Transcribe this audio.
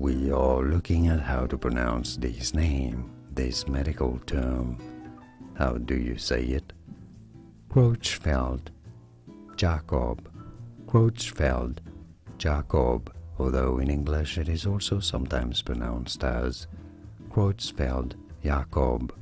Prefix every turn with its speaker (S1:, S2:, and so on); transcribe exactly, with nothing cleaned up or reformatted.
S1: we are looking at how to pronounce this name, this medical term. How do you say it? Creutzfeldt Jacob. Creutzfeldt Jacob, although in English it is also sometimes pronounced as Creutzfeldt Jacob.